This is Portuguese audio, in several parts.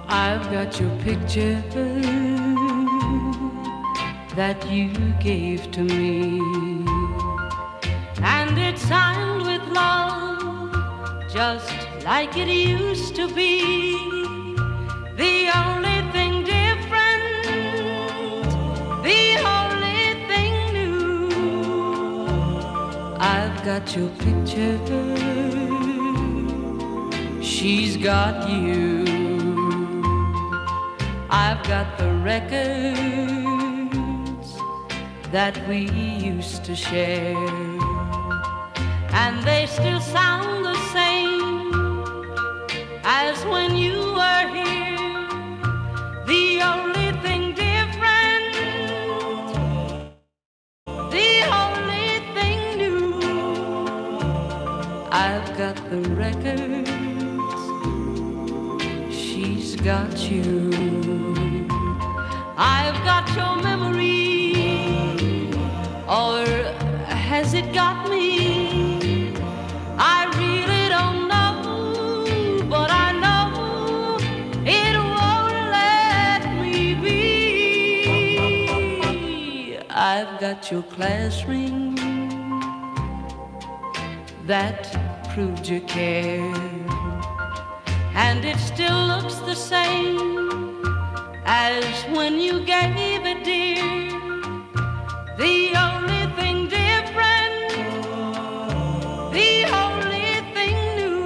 I've got your picture that you gave to me, and it's signed with love, just like it used to be. The only thing different, the only thing new, I've got your picture, she's got you. I've got the records that we used to share, and they still sound the same as when you were here. The only thing different, the only thing new, I've got the records, she's got you. I've got your memory, or has it got me? I really don't know, but I know it won't let me be. I've got your class ring that proved your care, and it still looks the same as when you gave it, dear. The only thing different, the only thing new,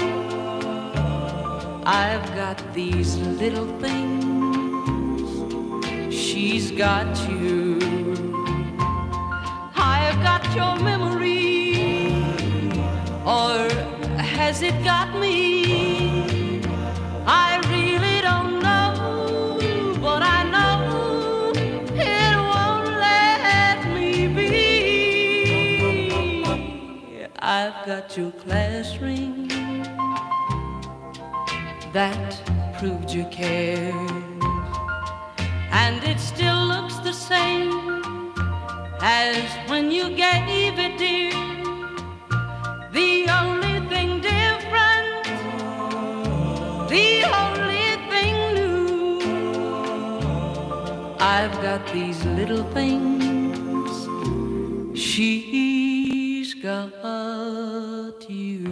I've got these little things, she's got you. I've got your memory, or has it got me? I really don't know, but I know it won't let me be. I've got your class ring that proved your care, and it still looks the same as when you gave it, dear. The only thing different, the only thing new, I've got these little things, she's got you.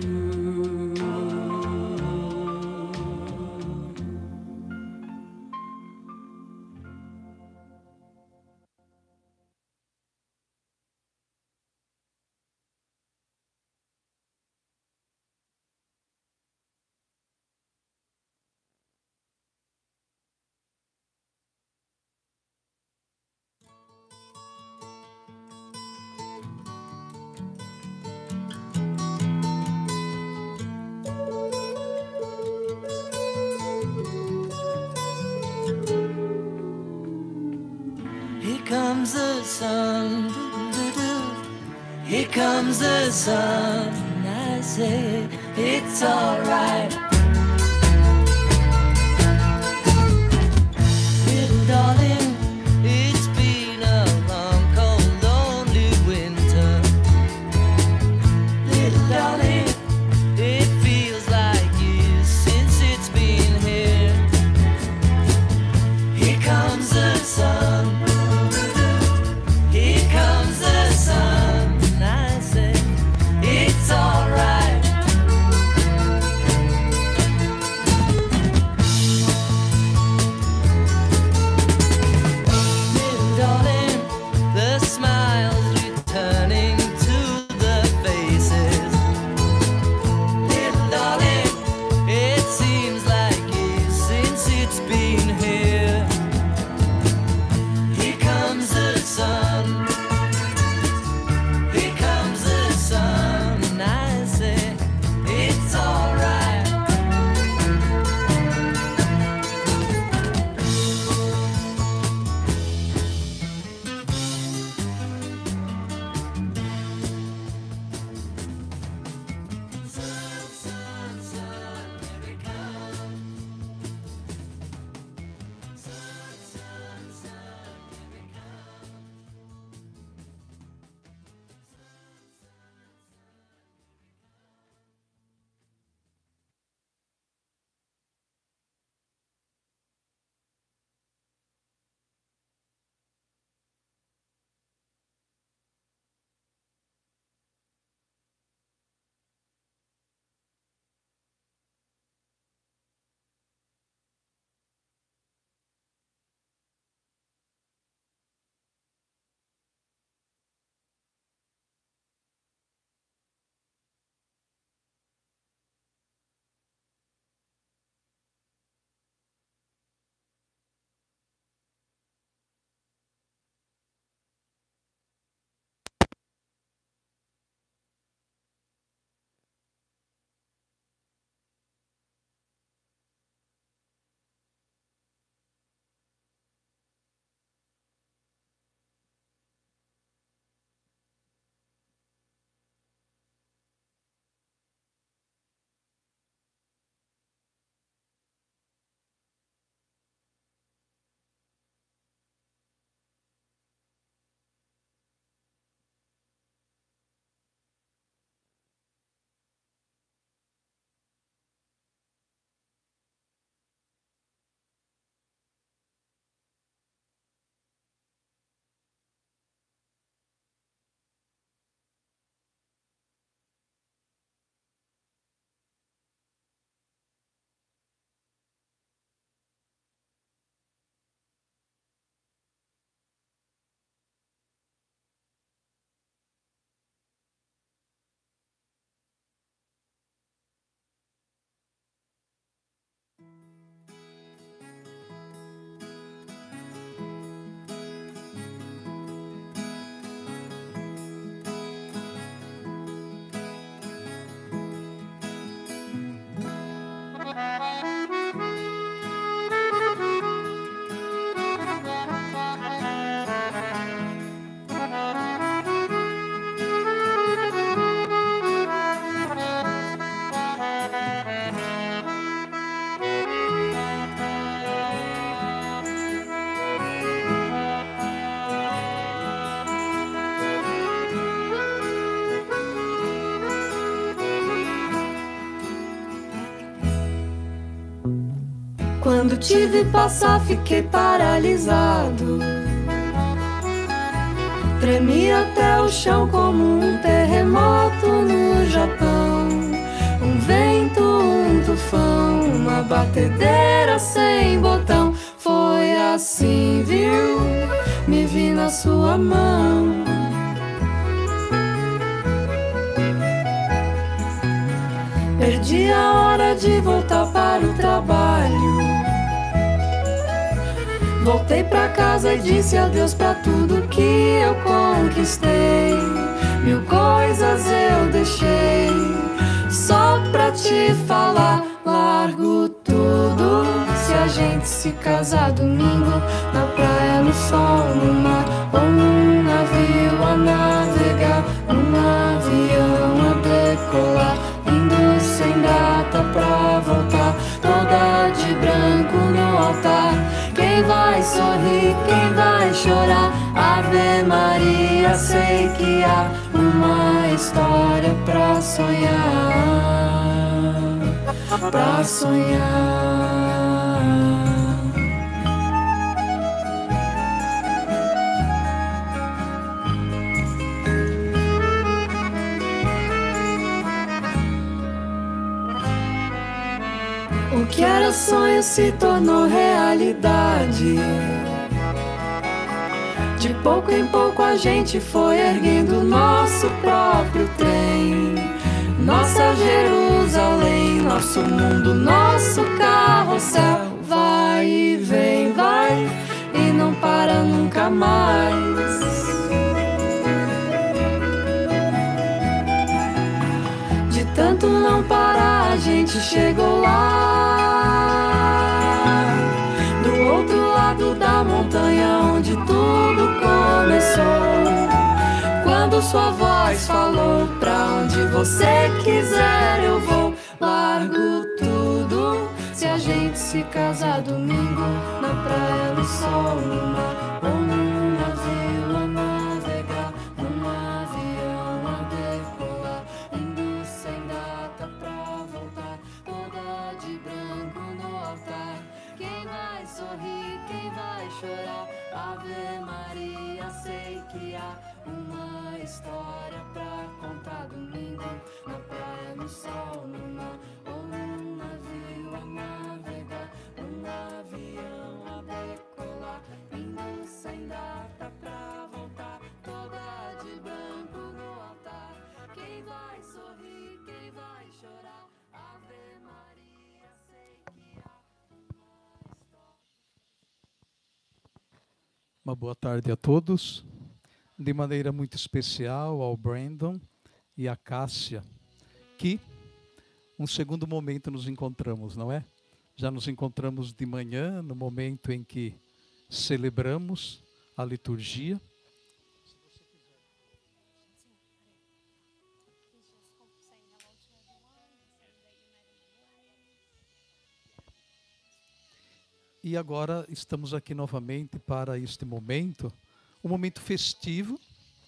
Here comes the sun, here comes the sun. I say it's alright. Little darling, it's been a long, cold, lonely winter. Little darling, it feels like years since it's been here. Here comes the sun, here comes the sun. I say it's alright. Quando te vi passar, fiquei paralisado. Tremi até o chão como um terremoto no Japão. Um vento, um tufão, uma batedeira sem botão. Foi assim, viu? Me vi na sua mão. Perdi a hora de voltar para o trabalho. Voltei pra casa e disse adeus pra tudo que eu conquistei. Mil coisas eu deixei só pra te falar. Largo tudo se a gente se casar domingo, na praia, no sol, no mar, ou num navio a navegar, num avião a decolar, indo sem data pra voltar, toda de branco no altar. Quem vai sorrir, quem vai chorar? Ave Maria, sei que há uma história pra sonhar, pra sonhar. O que era sonho se tornou realidade. De pouco em pouco a gente foi erguendo nosso próprio trem. Nossa Jerusalém, nosso mundo, nosso carrossel. Vai e vem, vai e não para nunca mais. De tanto não parar, a gente chegou lá, do outro lado da montanha onde tudo começou. Quando sua voz falou, pra onde você quiser eu vou. Largo tudo se a gente se casar domingo, na praia, no sol, no mar, ou num navio a navegar, num avião a decolar, indo sem data pra voltar, toda de branco no altar. Quem vai sorrir, quem vai chorar? Ave Maria, sei que há uma história pra contar domingo, na praia, no sol, no mar, ou num navio a navegar, num avião a decolar, indo sem data pra voltar, toda de branco no altar. Quem vai sorrir, quem vai chorar? Ave Maria, sei que há uma história. Uma boa tarde a todos. De maneira muito especial ao Brandon e à Cássia, que um segundo momento nos encontramos, não é? Já nos encontramos de manhã, no momento em que celebramos a liturgia. E agora estamos aqui novamente para este momento, um momento festivo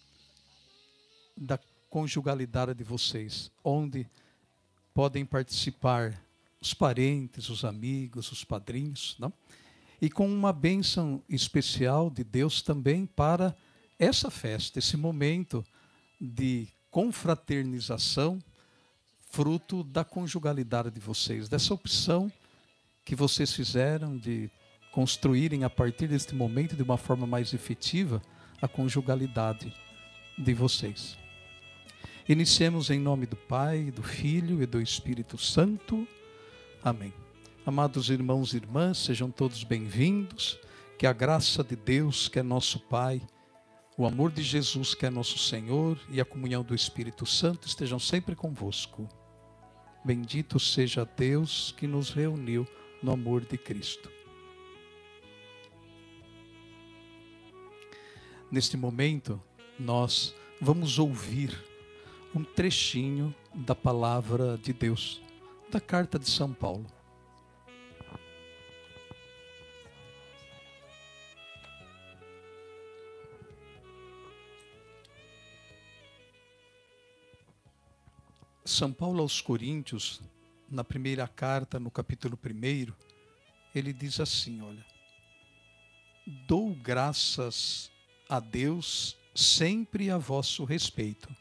da conjugalidade de vocês, onde podem participar os parentes, os amigos, os padrinhos, não? E com uma bênção especial de Deus também para essa festa, esse momento de confraternização, fruto da conjugalidade de vocês, dessa opção que vocês fizeram de construírem a partir deste momento de uma forma mais efetiva a conjugalidade de vocês. Iniciemos em nome do Pai, do Filho e do Espírito Santo. Amém. Amados irmãos e irmãs, sejam todos bem-vindos. Que a graça de Deus, que é nosso Pai, o amor de Jesus, que é nosso Senhor, e a comunhão do Espírito Santo estejam sempre convosco. Bendito seja Deus que nos reuniu no amor de Cristo. Neste momento, nós vamos ouvir um trechinho da palavra de Deus, da carta de São Paulo. São Paulo aos Coríntios, na primeira carta, no capítulo 1, ele diz assim, olha: dou graças a Deus sempre a vosso respeito,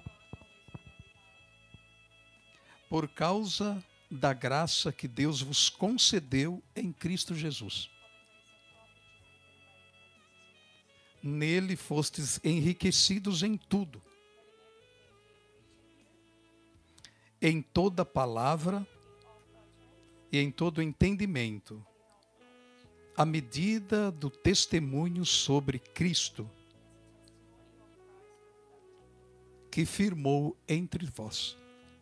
por causa da graça que Deus vos concedeu em Cristo Jesus. Nele fostes enriquecidos em tudo, em toda palavra e em todo entendimento, à medida do testemunho sobre Cristo, que firmou entre vós.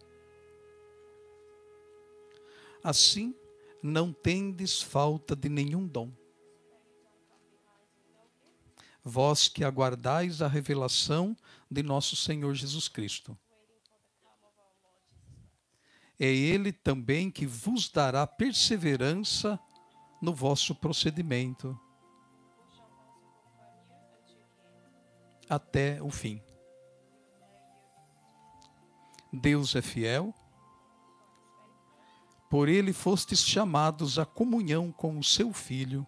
Assim, não tendes falta de nenhum dom. Vós que aguardais a revelação de nosso Senhor Jesus Cristo. É Ele também que vos dará perseverança no vosso procedimento até o fim. Deus é fiel. Por Ele fostes chamados à comunhão com o seu Filho,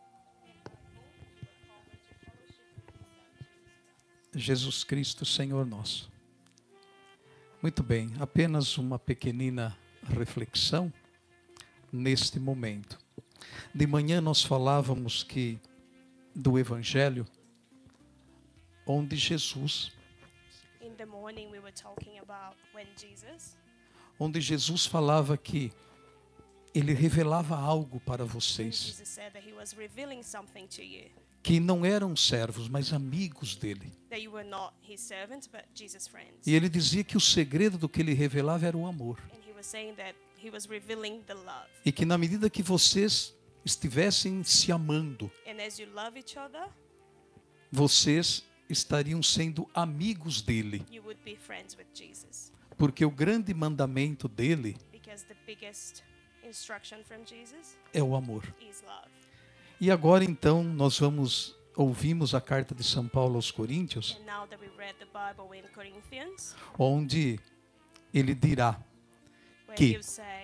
Jesus Cristo, Senhor nosso. Muito bem, apenas uma pequenina reflexão neste momento. De manhã nós falávamos do Evangelho, onde Jesus, In the morning, we were talking about onde Jesus falava que Ele revelava algo para when vocês, Jesus said that he was revealing something to you, que não eram servos, mas amigos dele. that you were not his servants, but Jesus' friends. E ele dizia que o segredo do que ele revelava era o amor. And he was saying that he was revealing the love. E que na medida que vocês estivessem se amando, And as you love each other, vocês estariam sendo amigos dele. you would be friends with Jesus. Porque o grande mandamento dele Because the biggest instruction from Jesus é o amor. is love. E agora então nós ouvimos a carta de São Paulo aos Coríntios, And now that we read the Bible in Corinthians, onde ele dirá where Que?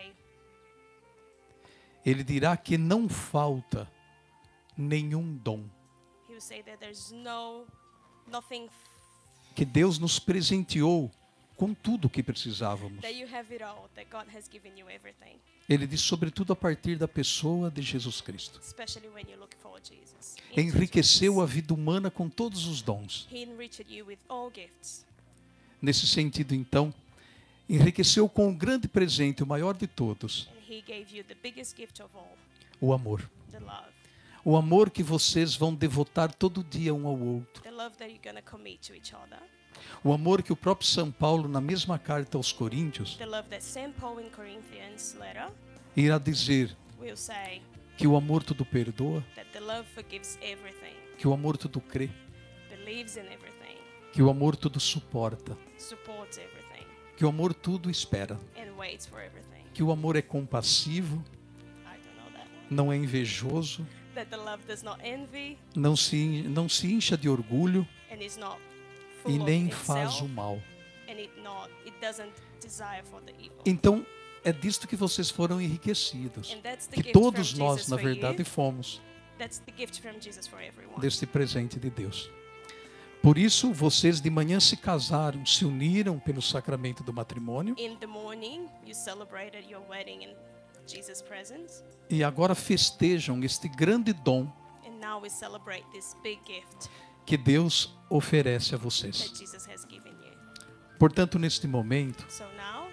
he'll say que não falta nenhum dom, he will say that there's nothing que Deus nos presenteou com tudo o que precisávamos. that you have it all, that God has given you everything, Ele diz sobretudo a partir da pessoa de Jesus Cristo. especially when you look for Jesus. Enriqueceu a vida humana com todos os dons. He enriched you with all gifts. Nesse sentido, então, enriqueceu com um grande presente, o maior de todos, And he gave you the biggest gift of all, o amor. the love. O amor que vocês vão devotar todo dia um ao outro. The love that you're going to commit to each other. O amor que o próprio São Paulo, na mesma carta aos Coríntios, The love that St. Paul in Corinthians letter irá dizer will say que o amor tudo perdoa, that the love forgives everything, que o amor tudo crê, believes in everything, que o amor tudo suporta, supports everything, que o amor tudo espera, and waits for everything. que o amor é compassivo, I don't know that one. não é invejoso, That the love does not envy não se incha de orgulho and is not e full nem of faz itself, o mal. and it doesn't desire for the evil. Então, é disto que vocês foram enriquecidos. And that's the Que gift todos from nós, Jesus na for verdade, you. fomos That's the gift from Jesus for everyone. deste presente de Deus. Por isso, vocês de manhã se casaram, se uniram pelo sacramento do matrimônio In the morning, you celebrated your wedding in Jesus' presence, e agora festejam este grande dom and now we celebrate this big gift que Deus oferece a vocês. that Jesus has given you. Portanto, neste momento, So now,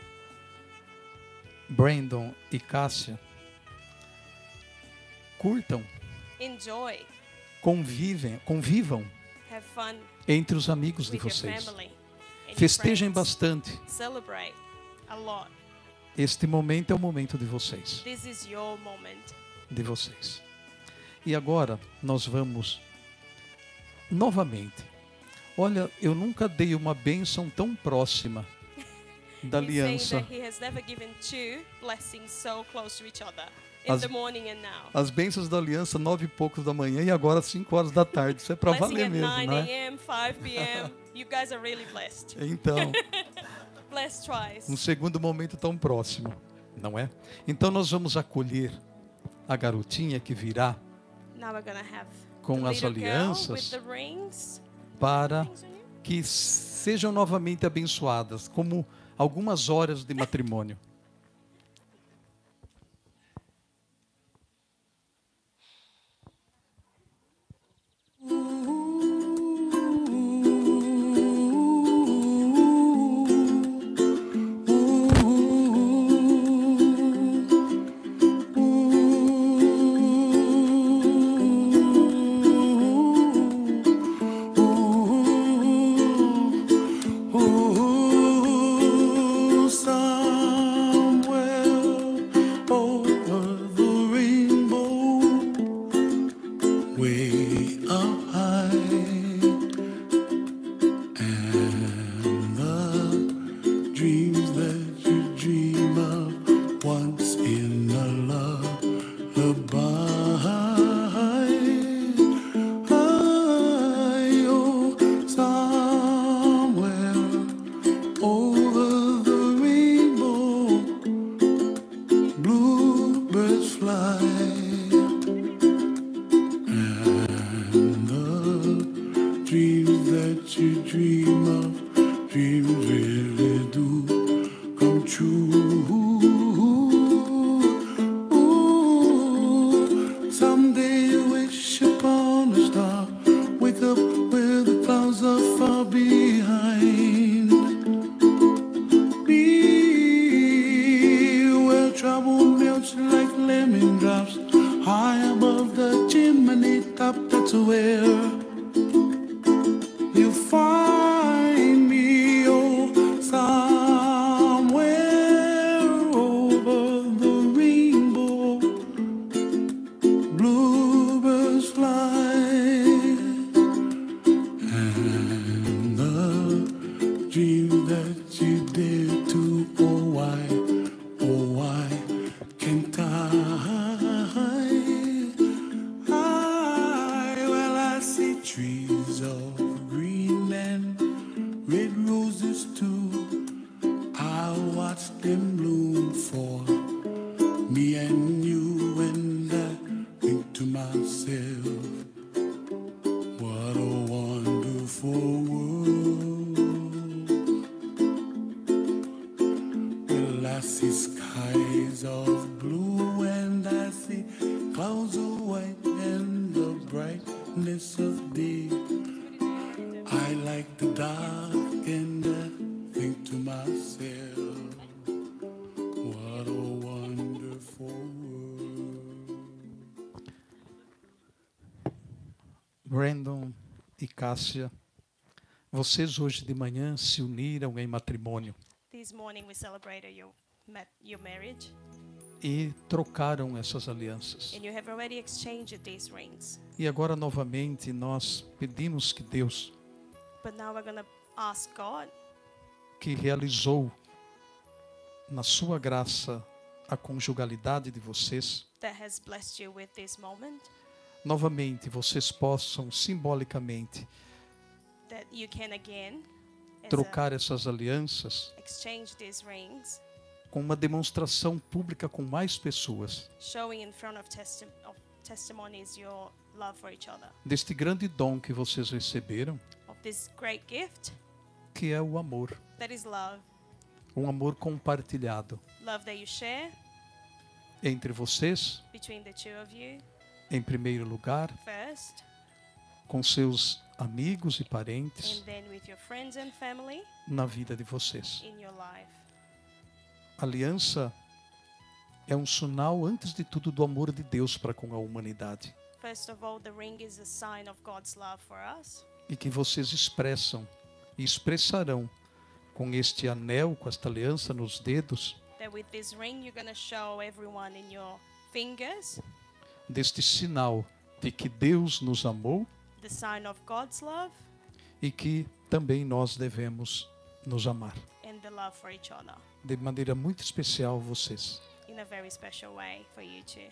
Brandon e Cássia, curtam, enjoy, convivam have fun entre os amigos de with your vocês. family and Festejem your friends. bastante. Celebrate a lot. Este momento é o momento de vocês, This is your moment. de vocês. E agora nós vamos novamente. Olha, eu nunca dei uma bênção tão próxima da He's saying aliança. that he has never given two blessings so close to each other in As- the morning and now. As bênçãos da aliança 9 e poucos da manhã e agora 5 horas da tarde. Isso é para Blessing valer at mesmo, 9 né? a.m., 5 p.m. You guys are really blessed. Então, Blessed twice. um segundo momento tão próximo, não é? Então nós vamos acolher a garotinha que virá Now we're gonna have com the as little girl with alianças the rings. para Rings on you. que sejam novamente abençoadas, como algumas horas de matrimônio. Brandon e Cássia, vocês hoje de manhã se uniram em matrimônio This morning we celebrated your marriage, e trocaram essas alianças. and you have already exchanged these rings. E agora novamente nós pedimos que Deus, But now we're gonna ask God, que realizou na sua graça a conjugalidade de vocês, that has blessed you with this moment, novamente vocês possam simbolicamente that you can again trocar essas alianças exchange these rings, com uma demonstração pública com mais pessoas showing in front of testimonies your love for each other, deste grande dom que vocês receberam, of this great gift que é o amor, that is love, um amor compartilhado love that you share entre vocês, between the two of you em primeiro lugar, first, com seus amigos e parentes, and then with your friends and family na vida de vocês. in your life. A aliança é um sinal, antes de tudo, do amor de Deus para com a humanidade. First of all, the ring is a sign of God's love for us, E que vocês expressam e expressarão com este anel, com esta aliança nos dedos, that with this ring you're going to show everyone in your fingers deste sinal de que Deus nos amou the sign of God's love e que também nós devemos nos amar. and the love for each other De maneira muito especial vocês. in a very special way for you too.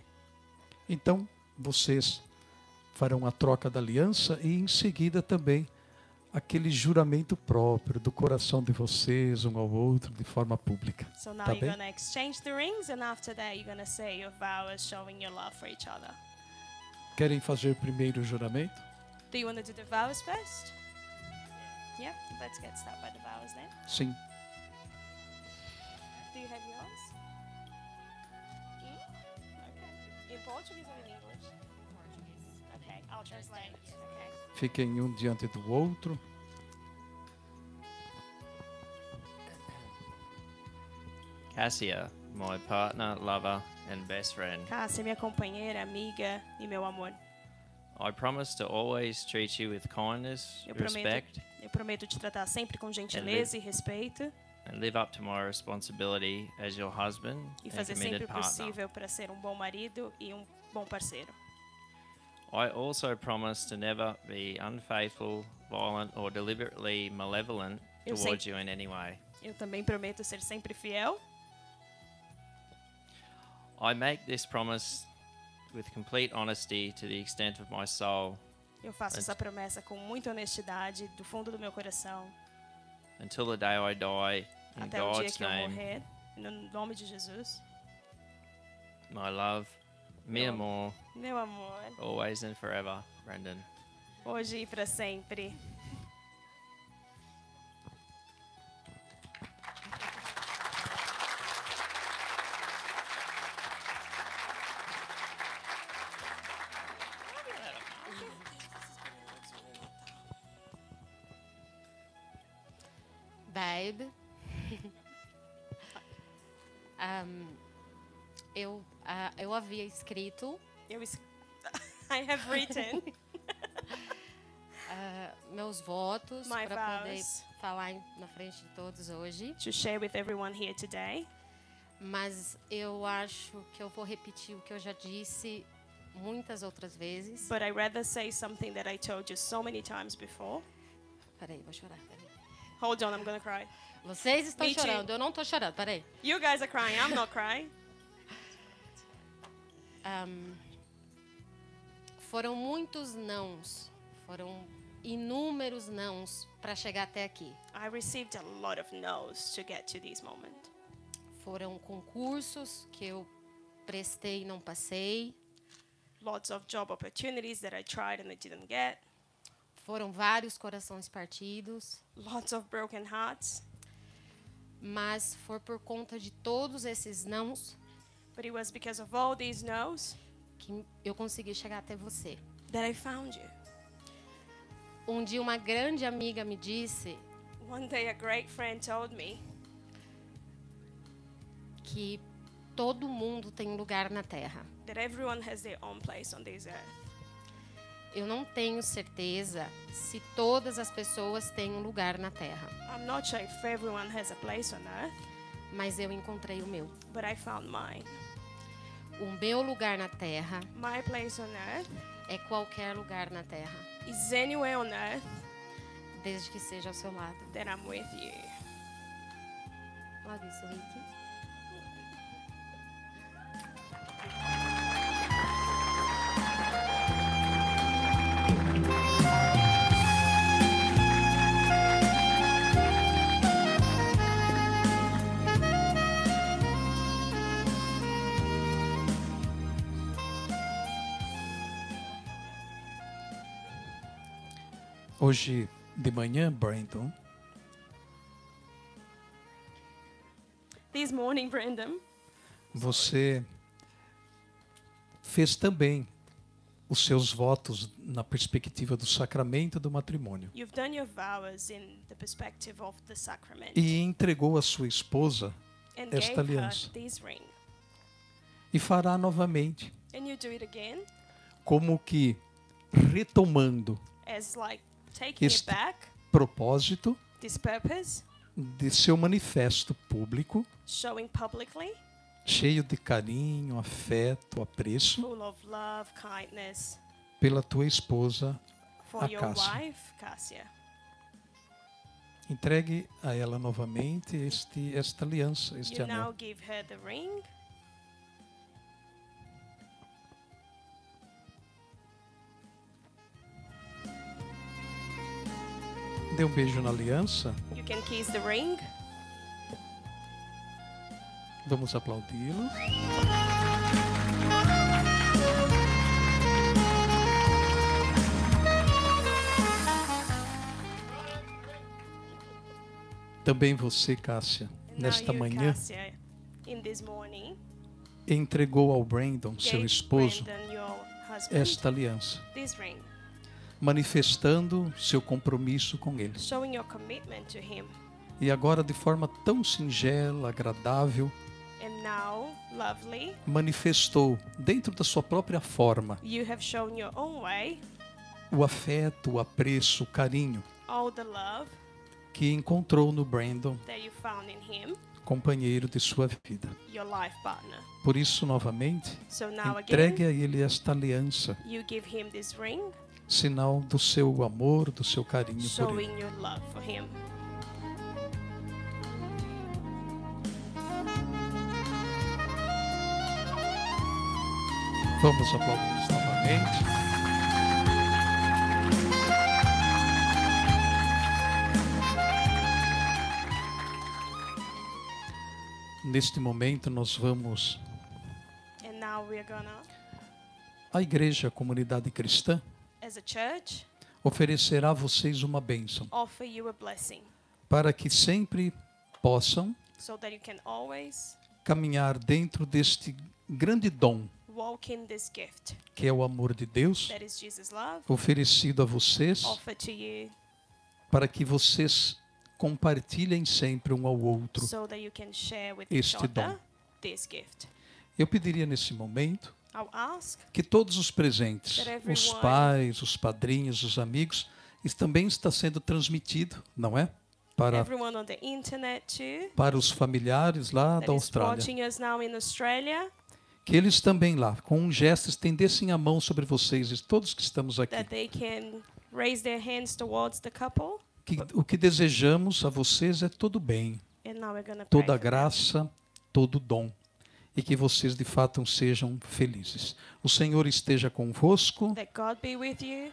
Então, vocês farão a troca da aliança e em seguida também aquele juramento próprio do coração de vocês, um ao outro, de forma pública. So now Tá you're bem? going to exchange the rings, and after that, you're going to say your vows showing your love for each other. Querem fazer primeiro o juramento? Do you want to do the vows first? Yeah, let's get started by the vows then. Sim. Do you have yours? Okay. In Portuguese or in English? Portuguese. Okay, I'll translate. Okay. Fiquem um diante do outro. Cassia, my partner, lover, and best friend, Cássia, minha companheira, amiga e meu amor. I promise to always treat you with kindness, Eu respect, prometo te tratar sempre com gentileza e respeito and live up to my responsibility as your husband e and fazer sempre committed o partner. possível para ser um bom marido e um bom parceiro. I also promise to never be unfaithful, violent, or deliberately malevolent Eu towards sei- you in any way. Eu também prometo ser sempre fiel. I make this promise with complete honesty to the extent of my soul Eu faço essa promessa com muita honestidade do fundo do meu coração until the day I die in até o dia God's que eu name. morrer, no nome de Jesus. My love, me Eu- amor, Meu amor, always and forever, Brendan. hoje e para sempre. Babe. Eu havia escrito I have written meus votos My para poder vows. falar na frente de todos hoje, to share with everyone here today, mas eu acho que eu vou repetir o que eu já disse muitas outras vezes. but I rather say something that I told you so many times before. Peraí, vou chorar. Peraí. Hold on, I'm gonna cry. Vocês estão Me too. chorando, eu não estou chorando. Peraí. You guys are crying, I'm not crying. Foram muitos nãos, foram inúmeros nãos para chegar até aqui. I received a lot of no's to get to this moment. Foram concursos que eu prestei e não passei. Lots of job opportunities that I tried and I didn't get. Foram vários corações partidos. Lots of broken hearts. Mas foi por conta de todos esses nãos But it was because of all these no's que eu consegui chegar até você. that I found you. Um dia uma grande amiga me disse One day a great friend told me que todo mundo tem um lugar na Terra. that everyone has their own place on this earth. Eu não tenho certeza se todas as pessoas têm um lugar na Terra, I'm not sure if everyone has a place on earth, mas eu encontrei o meu. but I found mine. O meu lugar na Terra My place on earth é qualquer lugar na Terra, is anywhere on earth desde que seja ao seu lado. that I'm with you. Love you, sweetie. Hoje de manhã, Brandon, This morning, Brendan, você fez também os seus votos na perspectiva do sacramento do matrimônio you've done your vows in the perspective of the sacrament e entregou à sua esposa and esta gave her aliança. this ring. E fará novamente, And you do it again como que retomando as like taking it Este- back, propósito this purpose, de seu manifesto público, showing publicly, cheio de carinho, afeto, apreço, full of love, kindness pela tua esposa. for A your Cássia. wife, Cassia. Entregue a ela novamente esta aliança, este You now anel. give her the ring. Dê um beijo na aliança. You can kiss the ring. Vamos aplaudi-lo. Também você, Cássia, And nesta now you, manhã, Cassia, in this morning, entregou ao Brandon, seu gave esposo, Brandon, your husband, esta aliança, this ring, manifestando seu compromisso com ele. showing your commitment to him. E agora, de forma tão singela, agradável, And now, lovely, manifestou, dentro da sua própria forma, you have shown your own way o afeto, o apreço, o carinho all the love que encontrou no Brandon, that you found in him, companheiro de sua vida. your life partner. Por isso, novamente, So now entregue again, a ele esta aliança, you give him this ring, sinal do seu amor, do seu carinho por ele. showing your love for him. Vamos aplaudir novamente. Neste momento nós vamos And now we're gonna, a igreja, a comunidade cristã, as a church, oferecerá a vocês uma bênção offer you a blessing para que sempre possam so that you can always caminhar dentro deste grande dom walk in this gift que é o amor de Deus that is Jesus' love, oferecido a vocês, offered to you para que vocês compartilhem sempre um ao outro. so that you can share with each Este dom. other this gift. Eu pediria nesse momento I'll ask que todos os presentes, That everyone- os pais, os padrinhos, os amigos, isso também está sendo transmitido, não é? everyone on the internet too Para os familiares lá da that is Austrália. watching us now in Australia, Que eles também lá, com um gesto, estendessem a mão sobre vocês, e todos que estamos aqui. that they can raise their hands towards the couple. Que o que desejamos a vocês é todo bem, And now we're gonna pray toda for them. graça, todo dom. E que vocês de fato sejam felizes. O Senhor esteja convosco. That God be with you.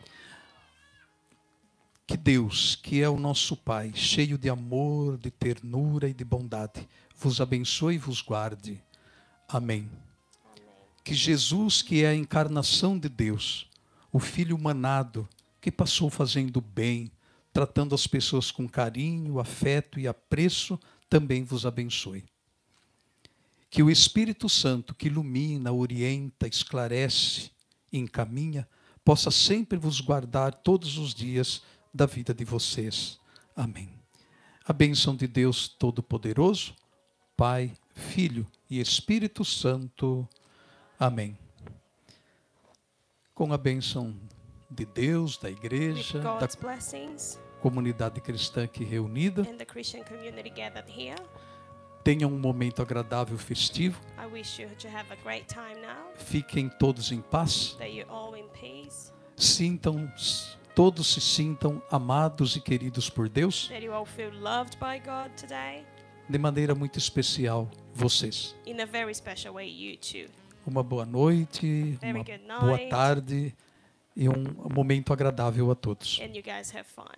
Que Deus, que é o nosso Pai, cheio de amor, de ternura e de bondade, vos abençoe e vos guarde. Amém. Que Jesus, que é a encarnação de Deus, o Filho humanado, que passou fazendo bem, tratando as pessoas com carinho, afeto e apreço, também vos abençoe. Que o Espírito Santo, que ilumina, orienta, esclarece e encaminha, possa sempre vos guardar todos os dias da vida de vocês. Amém. A bênção de Deus Todo-Poderoso, Pai, Filho e Espírito Santo. Amém. Com a bênção de Deus, da With igreja, da God's blessings comunidade cristã aqui reunida, and the Christian community gathered here, tenham um momento agradável, festivo. I wish you to have a great time now, Fiquem todos em paz. that you're all in peace, Todos se sintam amados e queridos por Deus, that you all feel loved by God today, de maneira muito especial, vocês. in a very special way, you too. Uma boa noite, Very uma good boa night. tarde e um momento agradável a todos. And you guys have fun.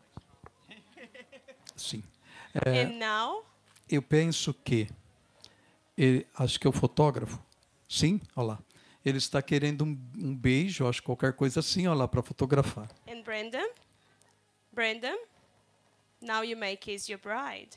Sim. And now, Eu penso que, acho que é o fotógrafo, sim, olha lá. Ele está querendo um beijo, acho qualquer coisa assim, olha lá, para fotografar. and Brandon, now you may kiss your bride.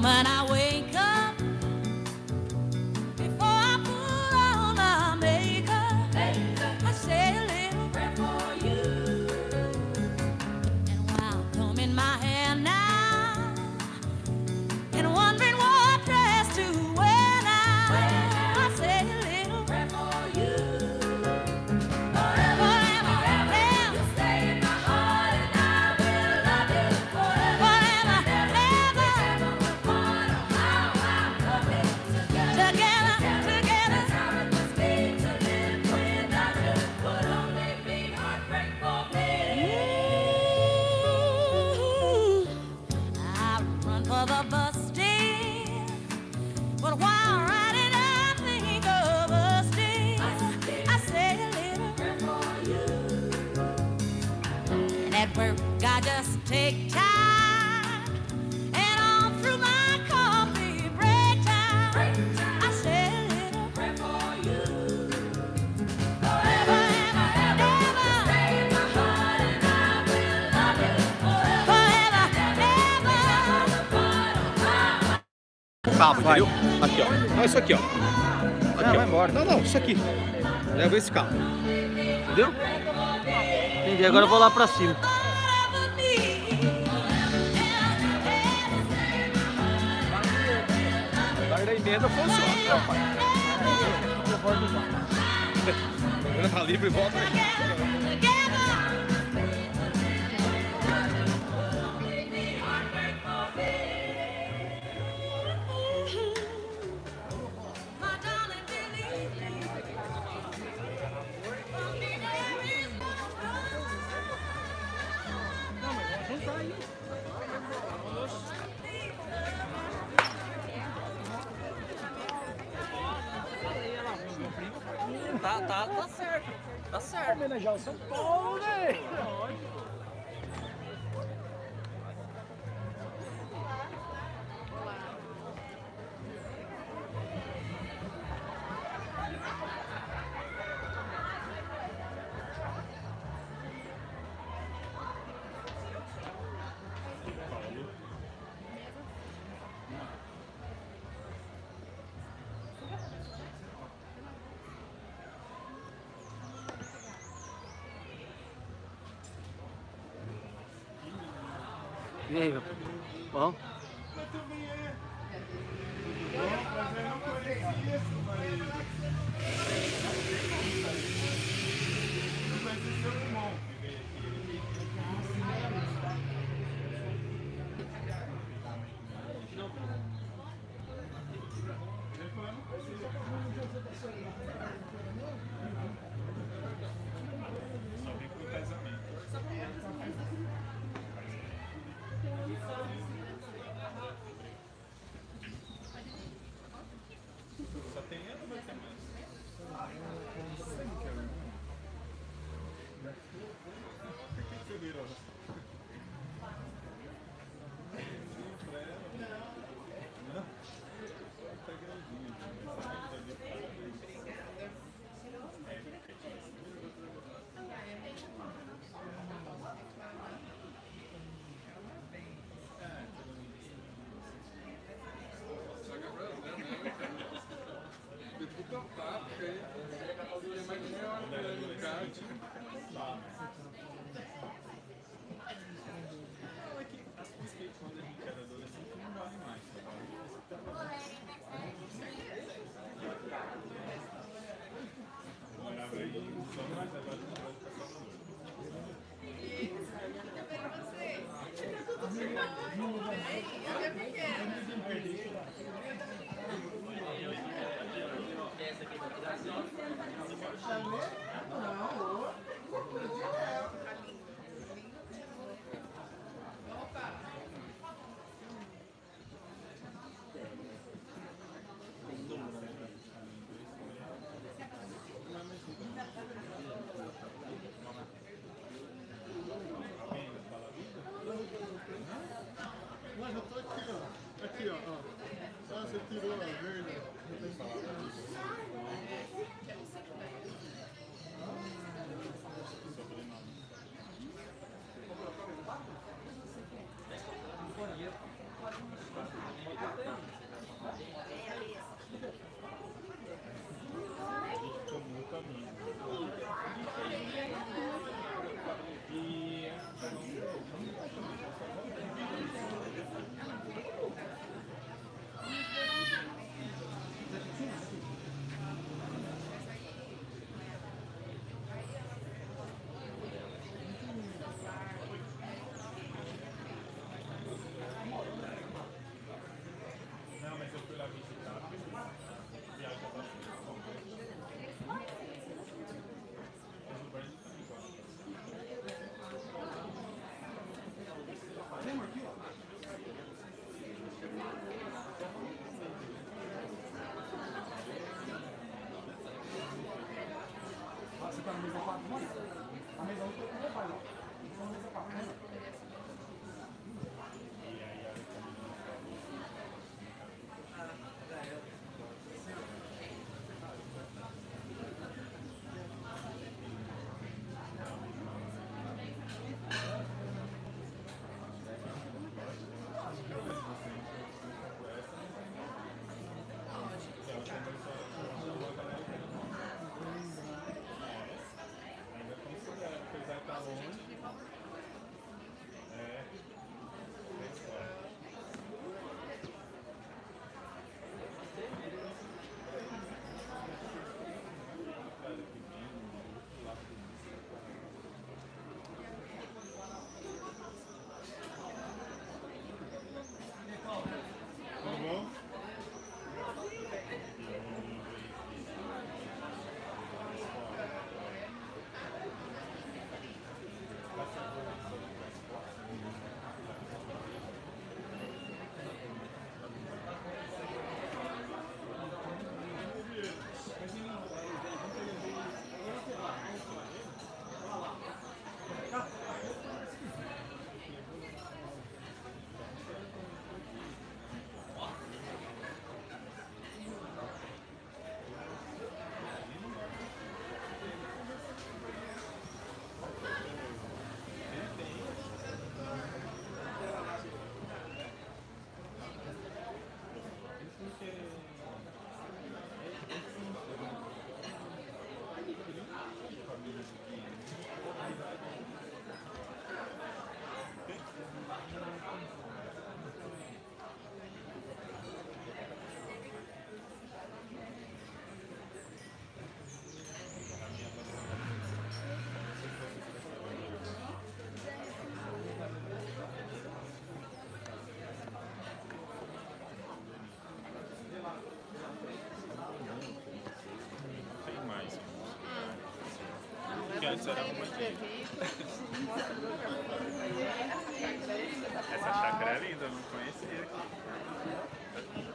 moment I wake up, before I put on my makeup, I say a little prayer for you. And while combing my hair now, and wondering what dress to wear now, I say a little prayer for you. Forever, forever, you stay in my heart, and I will love you forever, ever, ever. Together, together. That's how it must be to live without you. Would only be heartbreak for me. I run for the bus stand, but while riding I think of us dear. I say a little prayer for you. And at work I just take time, and all through my coffee break time, I say a little prayer for you. Forever, ever, ever. Stay in my heart, and I will love you forever, ever. Cabo, entendeu? Aqui, ó. Não, isso aqui, ó. Aqui, ó. Vai embora. Não, isso aqui. Leva esse cabo. Entendeu? Entendi, agora eu vou lá pra cima. Daí da emenda funciona, rapaz. Agora tá livre e volta aí. My darling, believe me. For me there is no Tá certo. Tá certo. Homenagear o São Paulo, velho. E aí, meu? Bom? Aqui, ó. Ah, você tirou a verde. Você tá no mesa 4, mano? A mesa 1 foi com meu pai, ó. Então, mesa 4, né? Que antes era uma Essa chácara é linda, eu não conhecia aqui.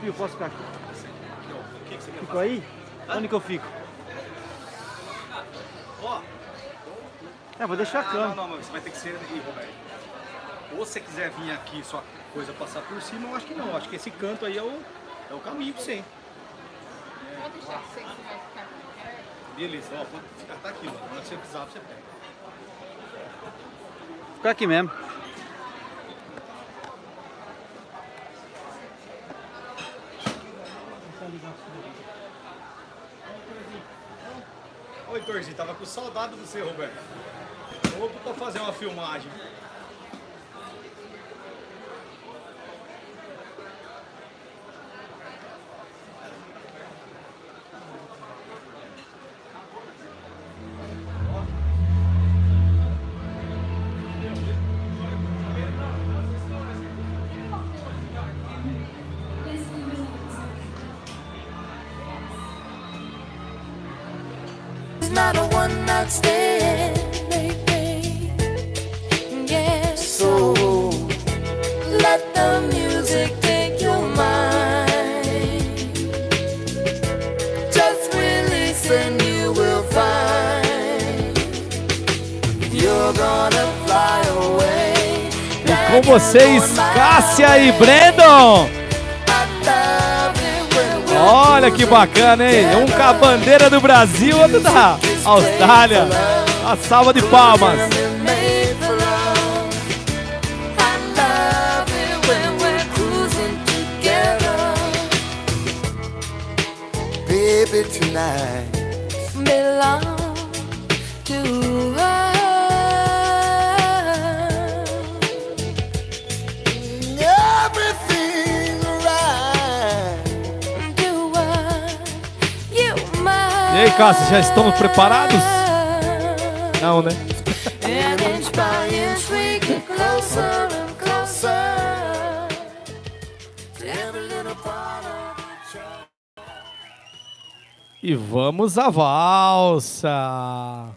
Fio, posso ficar aqui? Fico aí? Onde que eu fico? Ó. Vou deixar a câmera. Não, mas você vai ter que ser aqui, Roberto. Ou se você quiser vir aqui, sua coisa passar por cima, eu acho que não. Eu acho que esse canto aí é o caminho pra você, hein? Pode deixar que você vai ficar. Beleza, ó, pode ficar, tá aqui, ó. Quando você precisar, você pega. Ficar aqui mesmo. Oi, Torzinho, tava com saudade de você, Roberto. Louco pra fazer uma filmagem. It's not a one night stand, baby. Yeah, so let the music take your mind. Just release and you will find you're gonna fly away. E com vocês, Cássia e Brandon. Olha que bacana, hein? Um com a bandeira do Brasil, outro da Austrália. A salva de palmas. Baby, tonight belong to us. Everything right. Do what you might. E aí, Cássia, já estamos preparados? Não, né? And inch by inch we get closer and closer to every little part of each other. E vamos à valsa.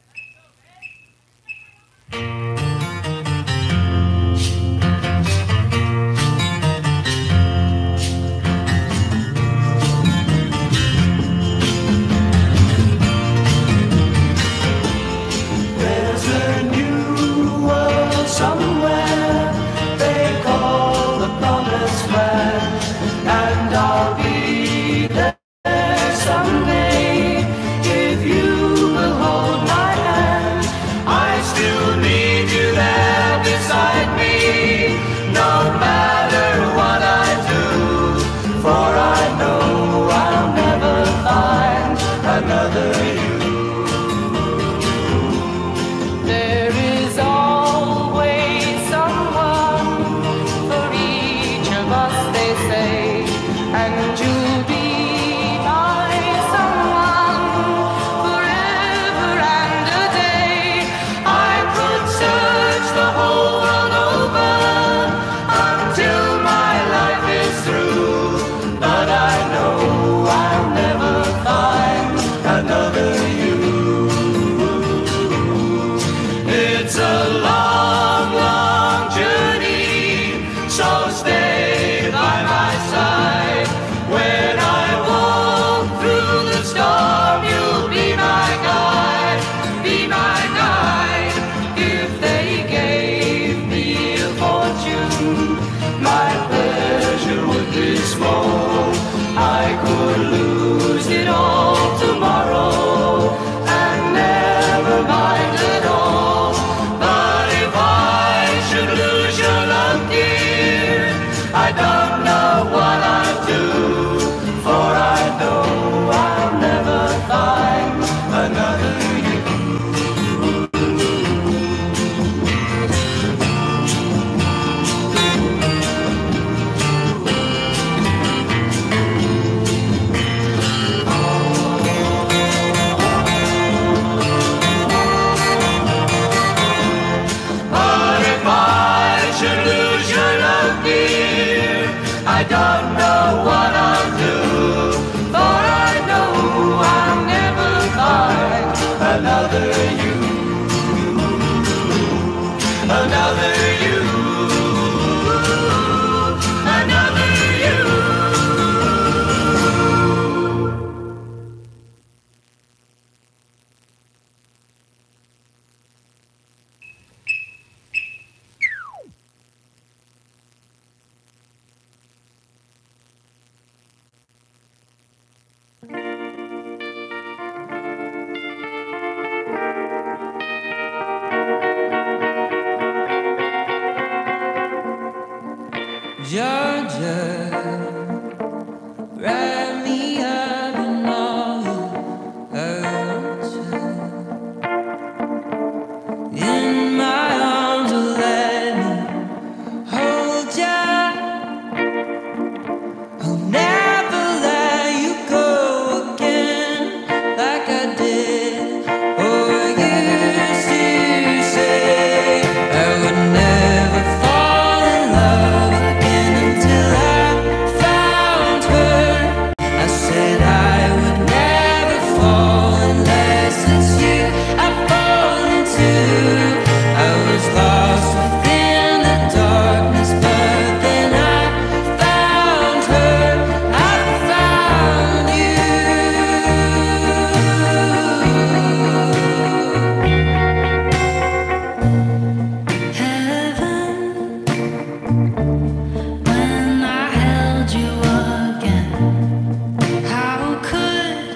There's a new world somewhere they call the promised land, and I'll be there someday if you will hold my hand. I still need you Georgia, wrap me up in all you hurt. In my arms, let me hold ya. I'll never let you go again like I did or used to say. I would never fall in love again until I found her. I said I would never fall unless it's you I fall into. I was lost within the darkness, but then I found her. I found you. Heaven, when I held you again, how could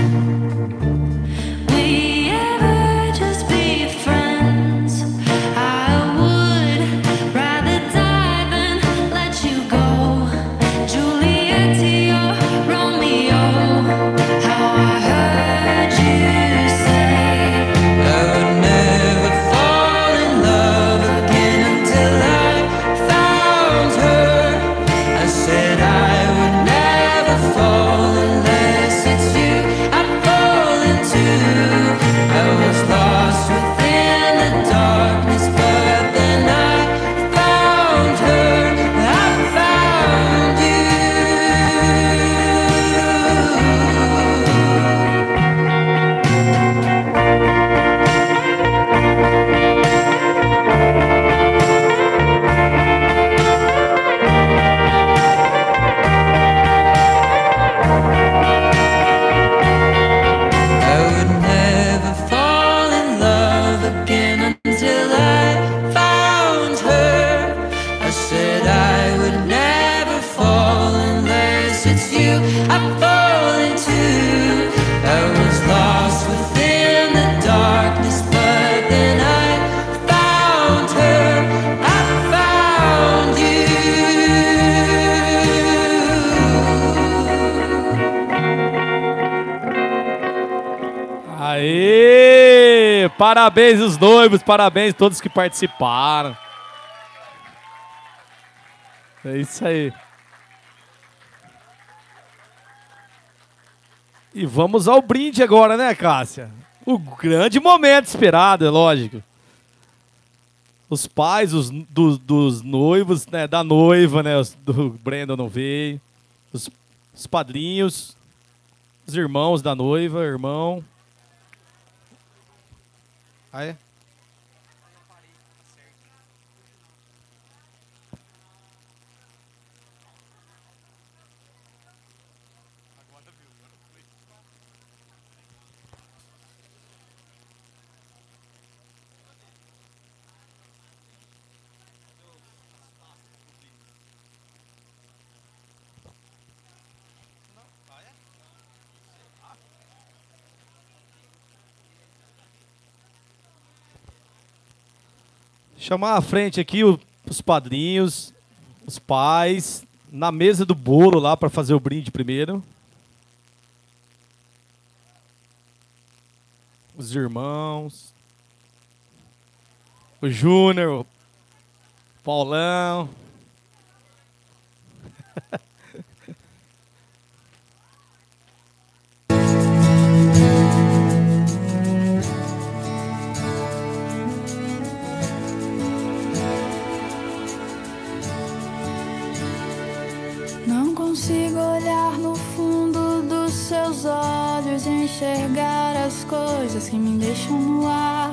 we ever just be friends? I would rather die than let you go. Juliet to your Romeo, how I heard you say I would never fall in love again until I found her. I said I would never fall unless it's you I fall into. I was lost within the darkness, but then I found her. I found you. I would never fall in love again until I found her. I said I would never fall unless it's you I fall into. I was lost within the darkness, but then I found her. I found you. Aê! Parabéns os noivos, parabéns a todos que participaram. É isso aí. E vamos ao brinde agora, né, Cássia? O grande momento esperado, é lógico. Os pais dos noivos, né, da noiva, né, do Brandon não veio. Os padrinhos, os irmãos da noiva, irmão. Ah, é? Chamar à frente aqui os padrinhos, os pais, na mesa do bolo lá para fazer o brinde primeiro. Os irmãos. O Júnior, o Paulão. Não consigo olhar no fundo dos seus olhos e enxergar as coisas que me deixam no ar,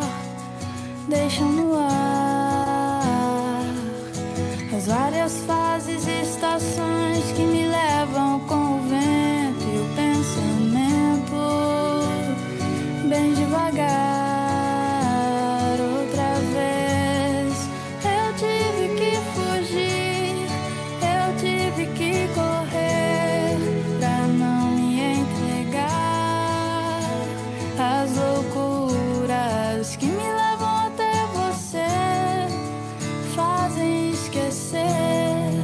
as várias fases e estações que me levam com o vento e o pensamento, bem devagar, outra vez. Eu tive que fugir, eu tive que correr pra não me entregar às loucuras que me levam até você, fazem esquecer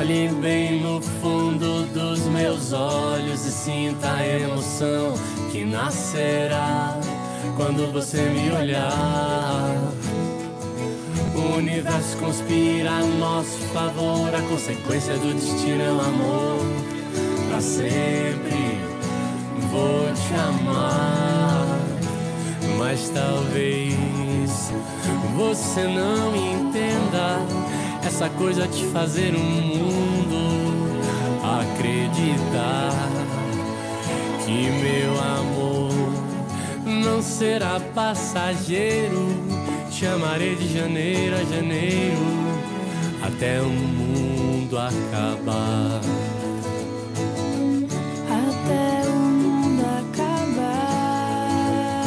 Olhe bem no fundo dos meus olhos e sinta a emoção que nascerá quando você me olhar. O universo conspira a nosso favor, a consequência do destino é o amor. Pra sempre vou te amar, mas talvez você não entenda essa coisa de fazer um mundo acreditar que meu amor não será passageiro. Te amarei de janeiro a janeiro até o mundo acabar. Até o mundo acabar.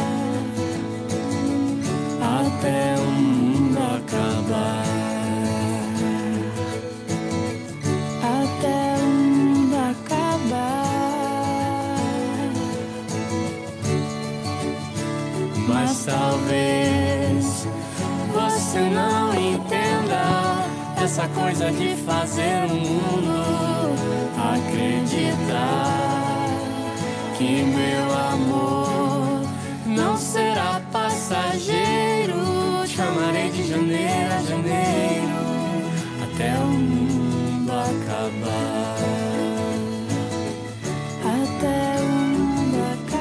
Até o mundo acabar. Até o mundo acabar. Mas talvez você não entenda essa coisa de fazer o mundo acreditar que meu amor não será passageiro. Te amarei de janeiro a janeiro até o mundo acabar. Até o mundo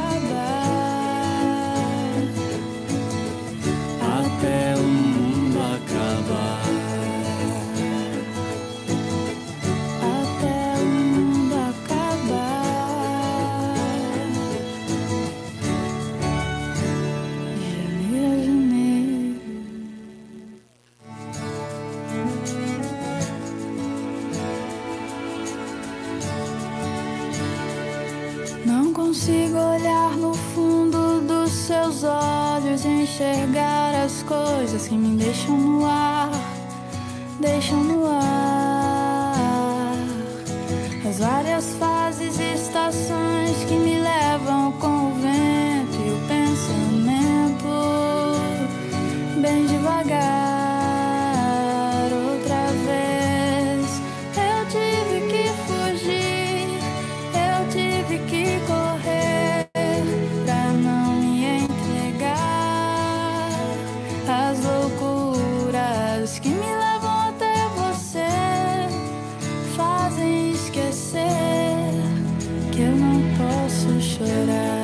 acabar. Até o mundo acabar. Até o mundo acabar. Janeiro a janeiro. Não consigo olhar no fundo dos seus olhos e enxergar as coisas que me deixam no ar, deixam no ar. As várias fases e estações que me levam com o vento e o pensamento bem devagar. Outra vez eu tive que fugir, eu tive que correr pra não me entregar às loucuras que me levam até você, fazem esquecer que eu não posso chorar.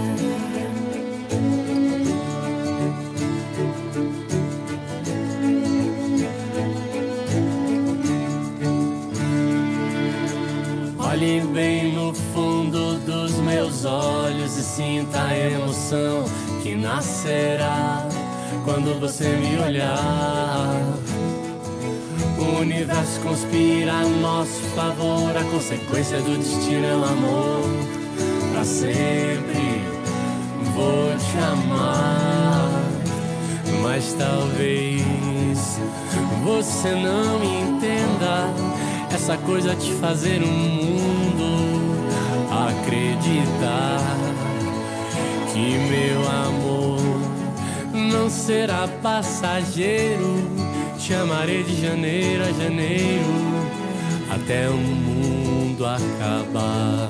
Olhe bem no fundo dos meus olhos e sinta a emoção que nascerá quando você me olhar. O universo conspira a nosso favor, a consequência do destino é o amor. Pra sempre vou te amar, mas talvez você não entenda essa coisa de fazer um mundo acreditar que meu amor não será passageiro. Te amarei de janeiro a janeiro até o mundo acabar.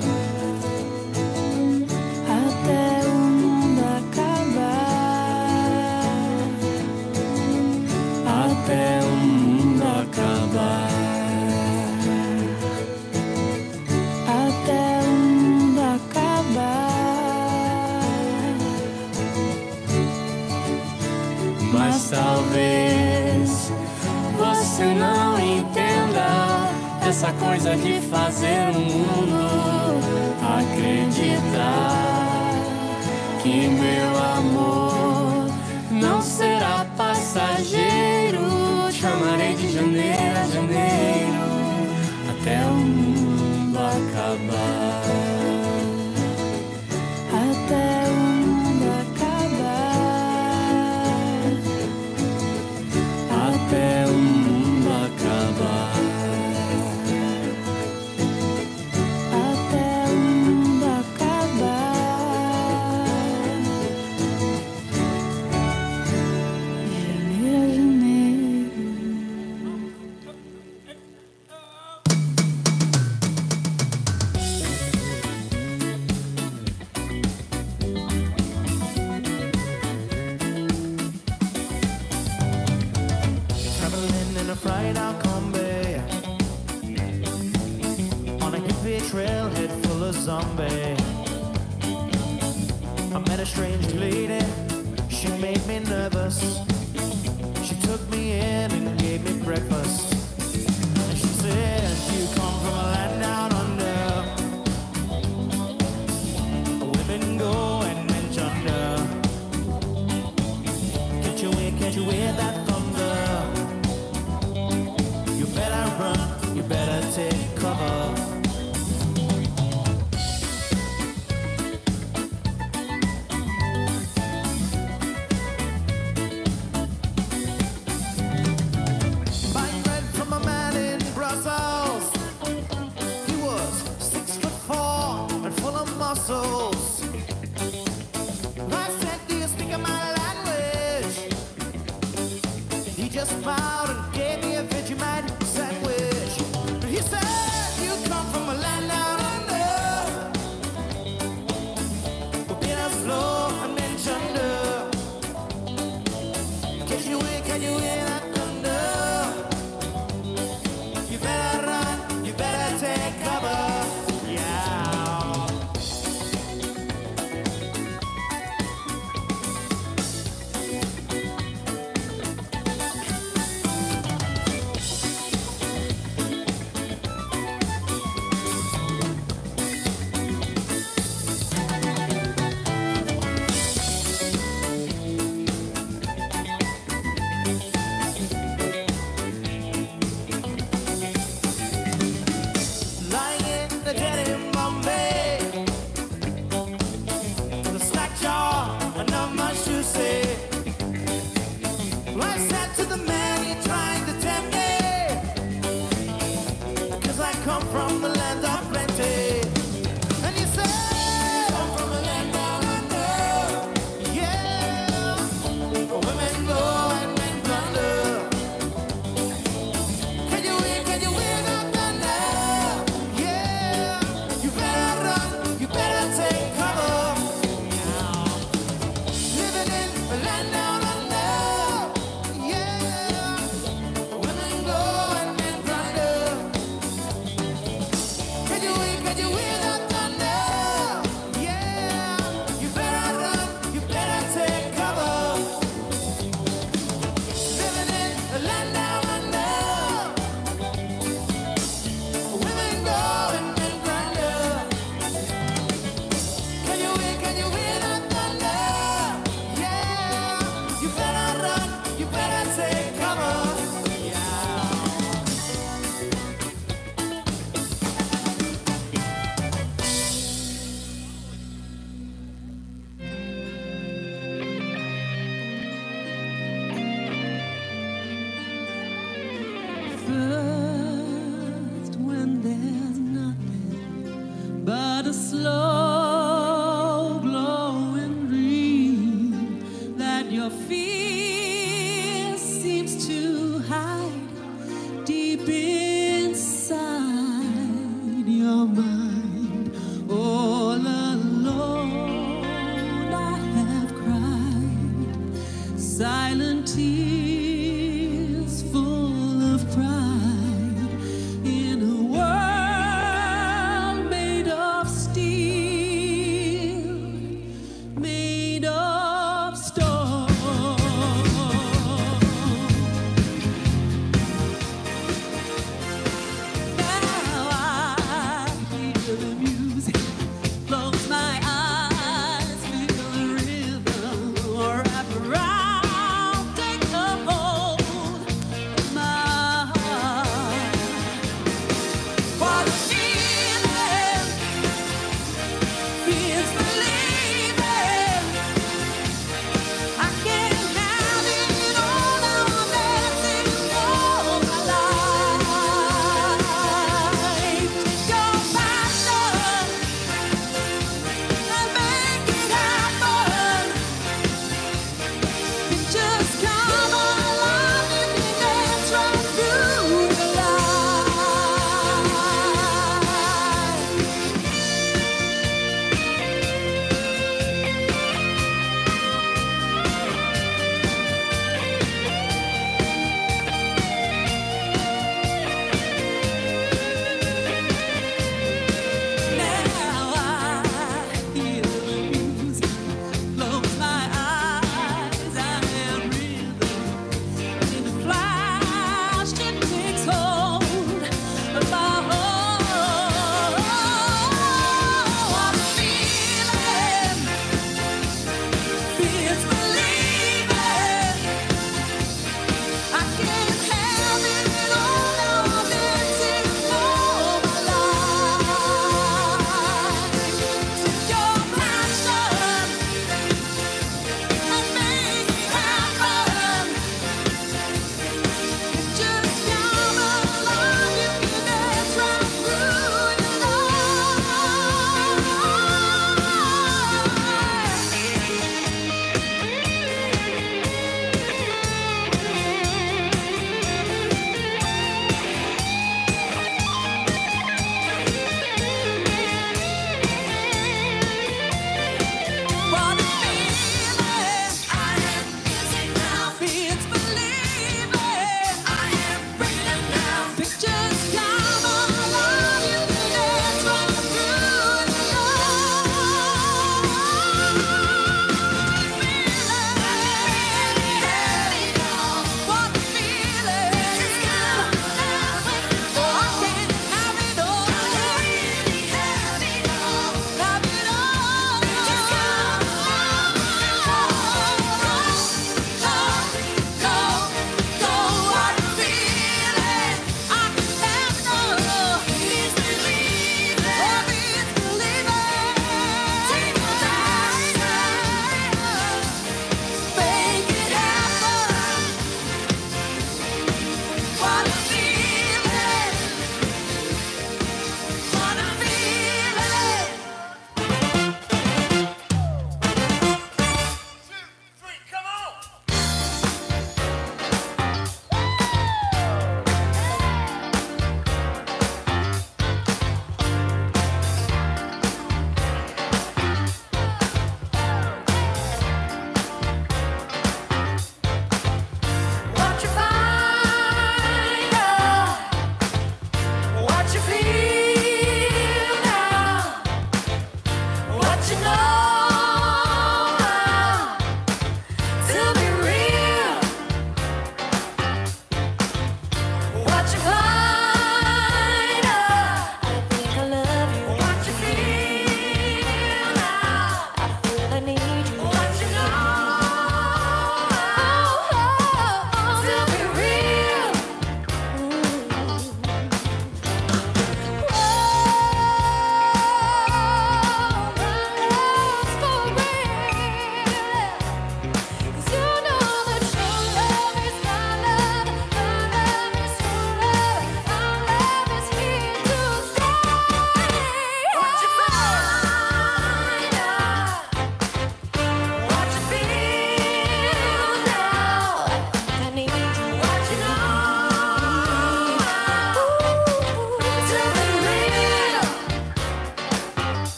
Até o mundo acabar. Até o mundo acabar. Até o mundo acabar. Mas talvez você não entenda essa coisa de fazer o mundo acreditar que meu amor não será passageiro. Te amarei de janeiro a janeiro até o mundo acabar. Até o mundo acabar. Até o mundo acabar. Até o mundo acabar. Janeiro a janeiro. zombie. I met a strange lady, she made me nervous. She took me in and gave me breakfast. And she said, you come from a land down under. Women go and men chunder. Can't you hear that thunder? You better run, you better take cover. Buying bread from a man in Brussels. He was 6'4" and full of muscles. I said, do you speak my language? He just smiled and gave me a Vegemite sandwich. He said, you come from a land down under. We'll get us slow and men chunder. Can you hear that thunder? You better run, you better take cover. Yeah. Lying in the jet in Bombay, the slack jaw and not much to say. I said to the man, he trying to tempt me, 'cause I come from the land of plenty. And he said, I'm from a land down under. Yeah, women go and men plunder. Can you hear that thunder? Yeah, you better run, you better take cover. Living in a land down under. Yeah, women go and men plunder. Can you hear that thunder? Yeah, you better run, you better take cover. Living in a land down under. Women go and men plunder. Can you hear that thunder? Yeah, you better run, you better take cover. First, when there's nothing but a slow